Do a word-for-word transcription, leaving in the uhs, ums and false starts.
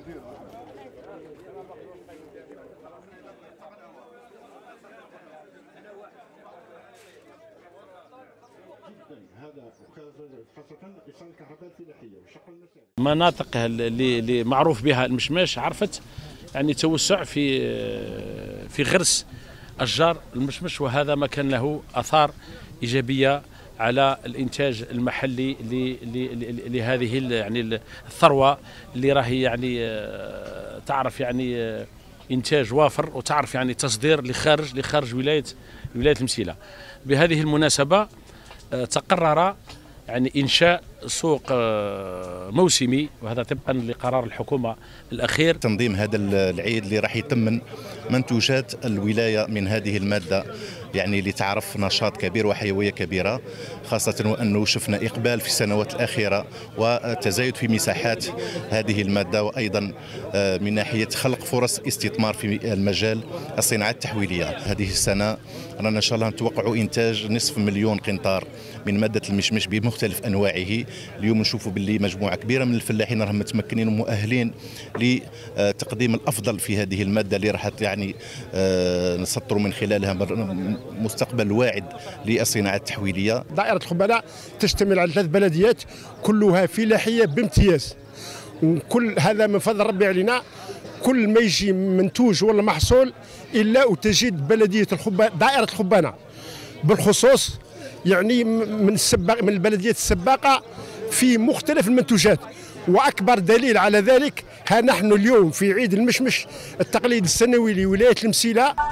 مناطق اللي اللي معروف بها المشماش عرفت يعني توسع في في غرس اشجار المشمش، وهذا ما كان له اثار ايجابيه على الانتاج المحلي لهذه يعني الثروه اللي راهي يعني تعرف يعني انتاج وافر، وتعرف يعني تصدير لخارج لخارج ولايه ولايه المسيله. بهذه المناسبه تقرر يعني إنشاء سوق موسمي، وهذا طبقا لقرار الحكومة الأخير. تنظيم هذا العيد اللي راح يتمن منتوجات الولاية من هذه المادة، يعني اللي تعرف نشاط كبير وحيوية كبيرة، خاصة وأنه شفنا إقبال في السنوات الأخيرة وتزايد في مساحات هذه المادة، وأيضا من ناحية خلق فرص استثمار في المجال الصناعات التحويلية. هذه السنة رانا إن شاء الله نتوقع إنتاج نصف مليون قنطار من مادة المشمش بمختلف أنواعه. اليوم نشوفوا باللي مجموعة كبيرة من الفلاحين راهم متمكنين ومؤهلين لتقديم الأفضل في هذه المادة اللي راح يعني نسطروا من خلالها مستقبل واعد للصناعات التحويلية. دائرة الخبلاء تشتمل على ثلاث بلديات كلها فلاحية بامتياز، وكل هذا من فضل ربي علينا. كل ما يجي منتوج ولا محصول إلا وتجد بلدية الخبانة دائرة الخبانة بالخصوص يعني من السباق من البلديات السباقة في مختلف المنتوجات. وأكبر دليل على ذلك ها نحن اليوم في عيد المشمش التقليد السنوي لولاية المسيلة.